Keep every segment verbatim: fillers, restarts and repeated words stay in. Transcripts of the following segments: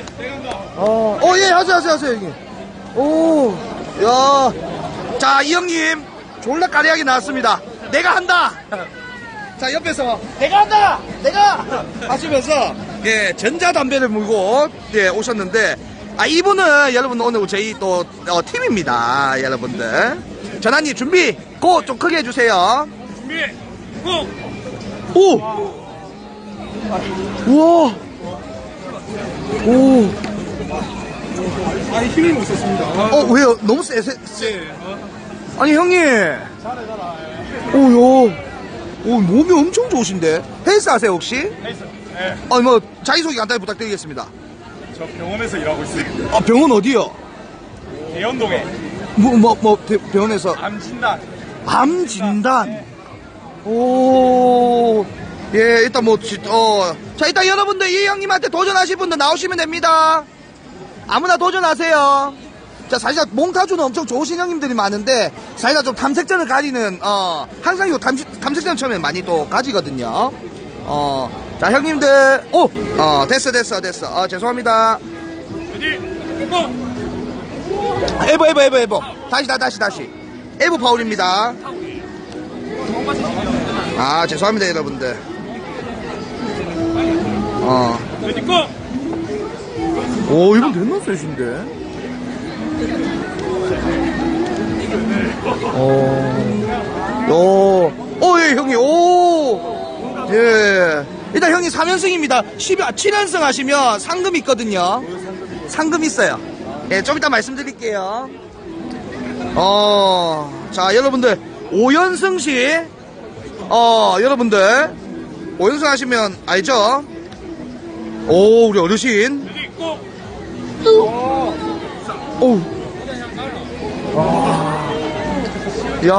어, 어, 예, 하세요, 하세요, 하세요, 형님. 오, 야. 자, 이 형님, 졸라 까리하게 나왔습니다. 내가 한다! 자, 옆에서, 내가 한다! 내가! 하시면서, 예, 전자담배를 물고, 예, 오셨는데, 아, 이분은 여러분 오늘 저희 또, 어, 팀입니다. 여러분들. 전환님, 준비! 고! 좀 크게 해주세요. 준비! 고! 오! 우와! 오! 아니, 힘이 못 썼습니다. 어, 왜요? 너무 세, 세, 세. 네. 아니, 형님. 잘해, 잘해. 오, 야. 오, 몸이 엄청 좋으신데? 헬스 하세요, 혹시? 헬스. 네. 아, 뭐, 자기소개 간단히 부탁드리겠습니다. 저 병원에서 일하고 있어요. 아, 병원 어디요? 대연동에. 뭐, 뭐, 뭐, 대, 병원에서. 암 진단. 암 진단. 오, 예, 일단 뭐, 지- 어. 자, 일단 여러분들, 이 형님한테 도전하실 분들 나오시면 됩니다. 아무나 도전하세요. 자, 사실 몽타주는 엄청 좋으신 형님들이 많은데, 사실 좀 탐색전을 가리는, 어, 항상 이 탐, 탐색전 처음에 많이 또 가지거든요. 어, 자, 형님들, 오! 어, 됐어, 됐어, 됐어. 어, 죄송합니다. 레디, 고! 에버, 에버, 에버, 에버. 다시, 다, 다시, 다시. 에버 파울입니다. 아, 죄송합니다, 여러분들. 어. 레디, 고! 오, 이분 됐나 세신데? 어. 오. 오, 예, 형님, 오. 예. 일단 형님 삼 연승입니다. 칠 연승 하시면 상금 있거든요. 상금 있어요. 예, 좀 이따 말씀드릴게요. 어. 자, 여러분들, 오 연승 시, 어, 여러분들, 오 연승 하시면, 알죠? 오, 우리 어르신. 레디, 고! 오. 야.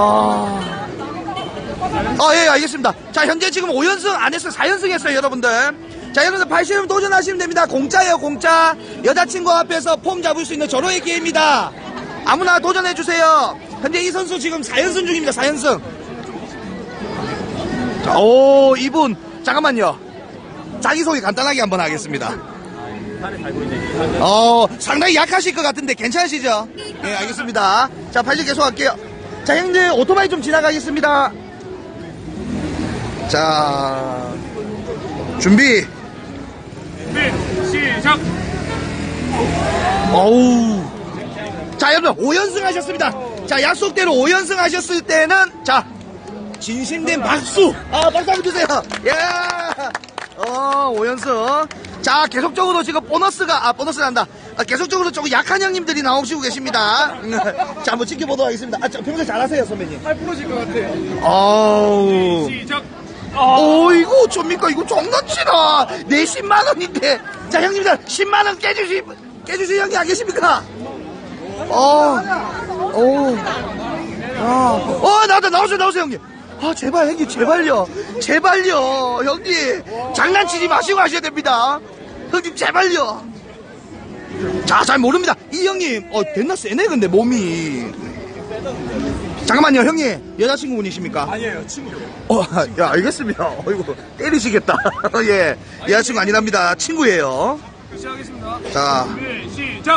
아, 예, 알겠습니다. 자, 현재 지금 오 연승 안 했어요. 사 연승 했어요, 여러분들. 자, 여러분들 발시름 도전하시면 됩니다. 공짜예요, 공짜. 여자친구 앞에서 폼 잡을 수 있는 절호의 기회입니다. 아무나 도전해주세요. 현재 이 선수 지금 사 연승 중입니다, 사 연승. 자, 오, 이분. 잠깐만요. 자기소개 간단하게 한번 하겠습니다. 어, 상당히 약하실 것 같은데 괜찮으시죠? 예, 알겠습니다. 자, 발시 계속 할게요. 자, 형님들 오토바이 좀 지나가겠습니다. 자, 준비. 준비, 시작! 어우. 자, 여러분 오 연승 하셨습니다. 자, 약속대로 오 연승 하셨을 때는 자, 진심된 박수. 아, 박수 한번 주세요. 예. 어, 오 연승. 자, 계속적으로 지금 보너스가, 아, 보너스가 난다. 아, 계속적으로 조금 약한 형님들이 나오시고 계십니다. 자, 한번 지켜보도록 하겠습니다. 아, 저, 평소에 잘하세요, 선배님. 팔 부러질 것 같아요. 어우. 시작! 어, 이거 어쩝니까? 이거 장난치나. 내 십만 원인데. 자, 형님들, 십만 원 깨주시, 깨주실 형님 안 계십니까? 어, 오. 아, 어, 나왔다, 나오세요, 나오세요, 형님. 아, 제발, 형님, 제발요. 제발요, 형님. 장난치지 마시고 하셔야 됩니다. 형님, 제발요. 자, 잘 모릅니다. 이 형님, 어, 됐나 세네, 근데 몸이. 잠깐만요, 형님. 여자친구분이십니까? 아니에요, 친구요. 어, 야, 알겠습니다. 어이구, 때리시겠다. 예. 여자친구 아니랍니다. 친구예요. 시작하겠습니다. 자. 준비, 시작!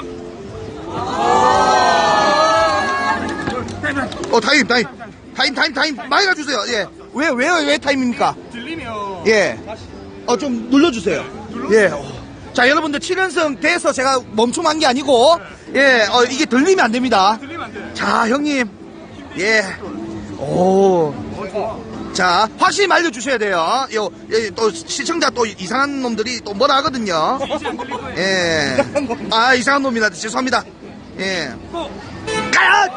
어, 타임, 타임. 타임, 타임, 타임. 많이 가주세요. 예. 왜, 왜, 왜 타임입니까? 들리면. 예. 어, 좀 눌러주세요. 예. 어. 자, 여러분들 칠 연승 돼서 제가 멈춤한 게 아니고, 예, 어, 이게 들리면 안 됩니다. 들리면 안 돼요. 자, 형님. 예. 오. 자, 확실히 말려주셔야 돼요. 요, 예, 또 시청자 또 이상한 놈들이 또 뭐라 하거든요. 예. 아, 이상한 놈이다. 죄송합니다. 예. 가야!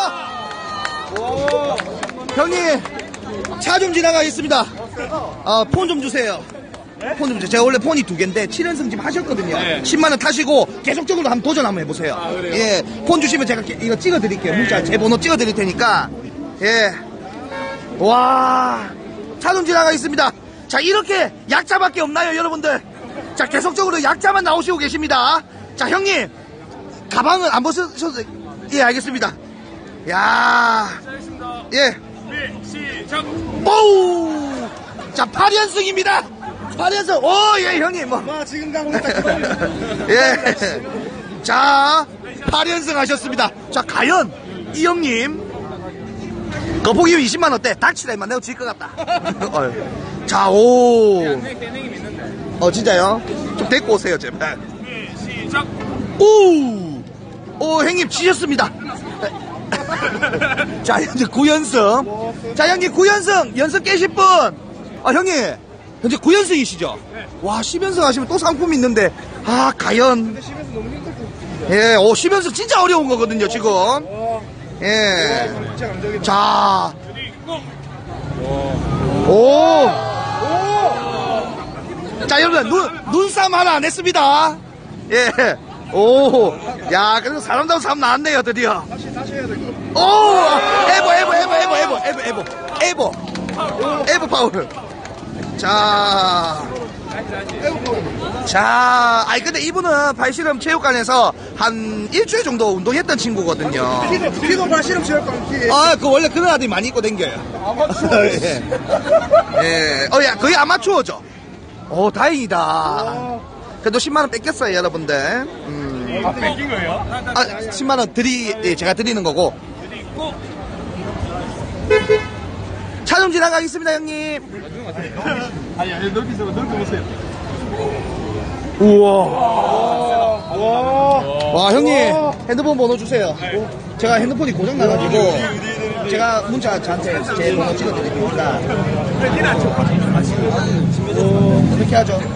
어! 형님, 차 좀 지나가겠습니다. 어, 폰 좀 주세요. 폰 좀 주세요. 제가 원래 폰이 두 개인데 칠 연승 지금 하셨거든요. 네. 십만 원 타시고 계속적으로 한번 도전 한번 해보세요. 아, 그래요? 예. 폰 주시면 제가 이거 찍어드릴게요. 문자 제 번호 찍어드릴 테니까. 예. 와. 차 좀 지나가겠습니다. 자, 이렇게 약자밖에 없나요, 여러분들? 자, 계속적으로 약자만 나오시고 계십니다. 자, 형님. 가방은 안 벗으셔도, 예, 알겠습니다. 야. 시작하겠습니다. 예. 준비, 시작! 오우! 자, 팔 연승입니다. 팔 연승. 오, 예, 형님. 뭐. 와, 지금 가고 있다. 예. 자, 팔 연승 하셨습니다. 자, 과연, 이 형님. 거북이 이십만 원대. 닥치다, 임마. 내가 질 것 같다. 어. 자, 오. 떼냉이 믿는데. 어, 진짜요? 좀 데리고 오세요, 제발. 준비, 시작. 오! 오, 형님, 지셨습니다. 자, 현재 구 연승. 자, 형님 구 연승. 연승 깨실 분. 아, 형님. 현재 구 연승이시죠? 네. 와, 십 연승 하시면 또 상품이 있는데. 아, 과연. 집에서 너무 힘들 것 예, 오, 십 연승 진짜 어려운 거거든요, 지금. 예. 진짜 감정이다. 자, 준비, 고! 오. 자, 여러분, 눈, 눈싸움 하나 안 했습니다. 예. 오. 야, 그래도 사람다운 싸움 나왔네요, 드디어. 다시, 다시 해야 될 것 같아. 오! 에보, 에보, 에보, 에보, 에보, 에보, 에보, 에보. 에보 파울. 자. 자, 아니, 근데 이분은 발실험 체육관에서 한 일주일 정도 운동했던 친구거든요. 피도, 피도 발실험 체육관 피. 아, 그 원래 그런 아들이 많이 입고 댕겨요. 아마추어. 예. 예. 어, 야, 거의 아마추어죠. 오, 다행이다. 그래도 십만 원 뺏겼어요, 여러분들. 음. 아, 뺏긴 거예요? 아, 십만 원 드리, 예, 제가 드리는 거고. 준비, 고! 차 좀 지나가겠습니다, 형님. 아니, 아니, 넓히세요. 넓혀보세요. 우와. 와. 와, 형님, 핸드폰 번호 주세요. 제가 핸드폰이 고장 나가지고, 제가 문자 저한테 제 번호 찍어드릴 테니까. 어떻게 하죠?